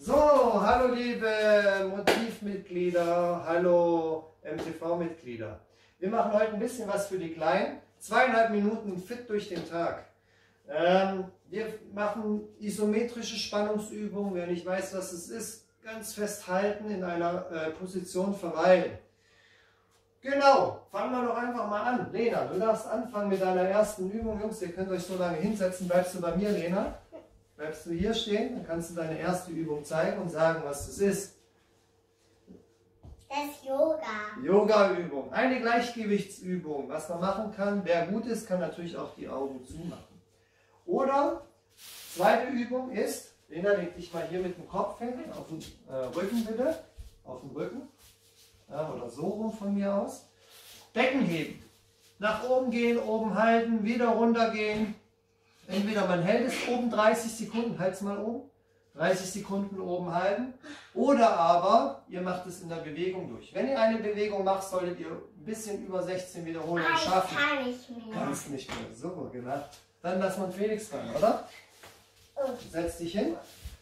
So, hallo liebe Motivmitglieder, hallo MTV-Mitglieder. Wir machen heute ein bisschen was für die Kleinen. 2,5 Minuten fit durch den Tag. Wir machen isometrische Spannungsübungen. Wer nicht weiß, was es ist, ganz festhalten, in einer Position verweilen. Genau, fangen wir doch einfach mal an. Lena, du darfst anfangen mit deiner ersten Übung. Jungs, ihr könnt euch so lange hinsetzen. Bleibst du bei mir, Lena? Bleibst du hier stehen, dann kannst du deine erste Übung zeigen und sagen, was das ist. Das ist Yoga. Yoga-Übung, eine Gleichgewichtsübung. Was man machen kann, wer gut ist, kann natürlich auch die Augen zumachen. Oder, zweite Übung ist, Lena, leg dich mal hier mit dem Kopf hin, auf den Rücken bitte, auf den Rücken, ja, oder so rum von mir aus. Becken heben, nach oben gehen, oben halten, wieder runter gehen. Entweder man hält es oben 30 Sekunden, halt es mal oben, 30 Sekunden oben halten, oder aber ihr macht es in der Bewegung durch. Wenn ihr eine Bewegung macht, solltet ihr ein bisschen über 16 Wiederholungen schaffen. Kann ich nicht mehr. Kannst nicht mehr, super gemacht. Dann lass mal Felix dran, oder? Setz dich hin.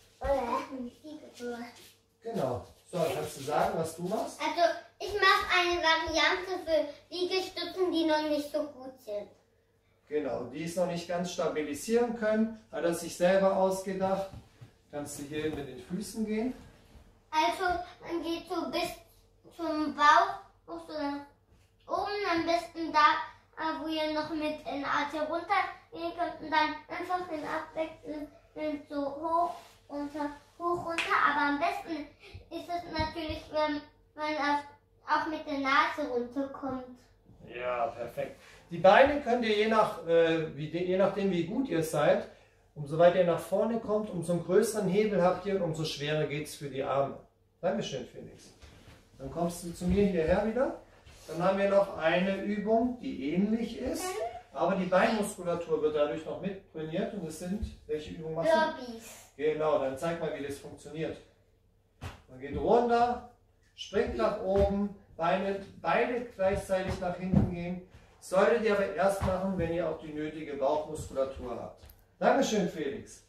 Genau. So, kannst du sagen, was du machst? Also, ich mache eine Variante für Liegestützen, die noch nicht so gut sind. Genau, die es noch nicht ganz stabilisieren können, hat er sich selber ausgedacht. Kannst du hier mit den Füßen gehen? Also, man geht so bis zum Bauch, hoch so nach oben, am besten da, wo ihr noch mit in Atem runtergehen könnt und dann einfach den abwechselnd so hoch, runter, aber am besten ist es natürlich, wenn man auch mit der Nase runterkommt. Ja, perfekt. Die Beine könnt ihr je nachdem wie gut ihr seid, umso weiter ihr nach vorne kommt, umso einen größeren Hebel habt ihr und umso schwerer geht es für die Arme. Dankeschön, Felix. Dann kommst du zu mir hierher wieder. Dann haben wir noch eine Übung, die ähnlich ist, aber die Beinmuskulatur wird dadurch noch mit trainiert und es sind, welche Übungen machst du? Burpees. Genau, dann zeig mal, wie das funktioniert. Man geht runter, springt nach oben, Beine beide gleichzeitig nach hinten gehen. Solltet ihr aber erst machen, wenn ihr auch die nötige Bauchmuskulatur habt. Dankeschön, Felix.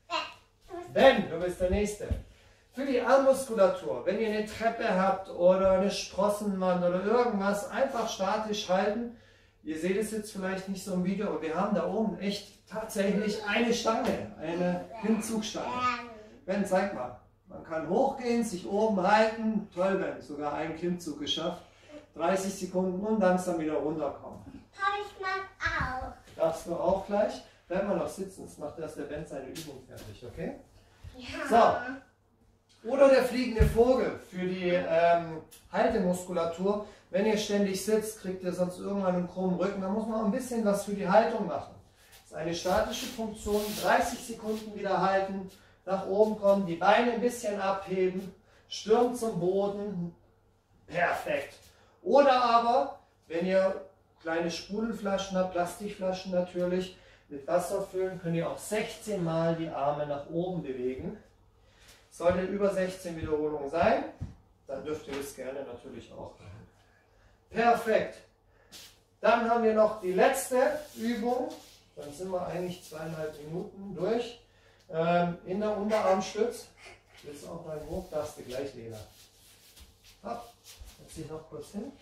Ben, du bist der Nächste. Für die Armmuskulatur, wenn ihr eine Treppe habt oder eine Sprossenwand oder irgendwas, einfach statisch halten. Ihr seht es jetzt vielleicht nicht so im Video, aber wir haben da oben echt tatsächlich eine Stange, eine Klimmzugstange. Ben, zeig mal. Man kann hochgehen, sich oben halten. Toll, Ben, sogar einen Klimmzug geschafft. 30 Sekunden und langsam wieder runterkommen. Habe ich mal auch. Darfst du auch gleich? Bleib mal noch sitzen, das macht erst der Ben seine Übung fertig, okay? Ja. So. Oder der fliegende Vogel für die Haltemuskulatur. Wenn ihr ständig sitzt, kriegt ihr sonst irgendwann einen krummen Rücken. Da muss man auch ein bisschen was für die Haltung machen. Das ist eine statische Funktion. 30 Sekunden wieder halten, nach oben kommen, die Beine ein bisschen abheben, Stirn zum Boden. Perfekt. Oder aber, wenn ihr kleine Sprudelflaschen habt, Plastikflaschen natürlich, mit Wasser füllen, könnt ihr auch 16 Mal die Arme nach oben bewegen. Sollte über 16 Wiederholungen sein, dann dürft ihr das gerne natürlich auch machen. Perfekt. Dann haben wir noch die letzte Übung. Dann sind wir eigentlich 2,5 Minuten durch. In der Unterarmstütz. Willst du auch mal hoch? Darfst du gleich, Lena. Hopp. Setz dich noch kurz hin.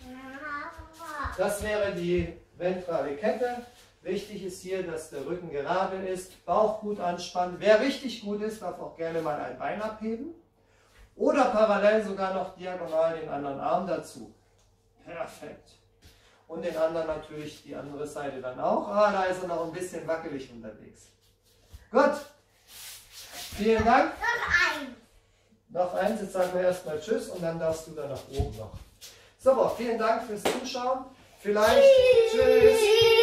Das wäre die ventrale Kette. Wichtig ist hier, dass der Rücken gerade ist, Bauch gut anspannen. Wer richtig gut ist, darf auch gerne mal ein Bein abheben. Oder parallel sogar noch diagonal den anderen Arm dazu. Perfekt. Und den anderen natürlich die andere Seite dann auch. Ah, da ist er noch ein bisschen wackelig unterwegs. Gut. Vielen Dank. Noch eins, jetzt sagen wir erstmal Tschüss und dann darfst du dann nach oben noch. Super, vielen Dank fürs Zuschauen. Vielleicht. Tschüss.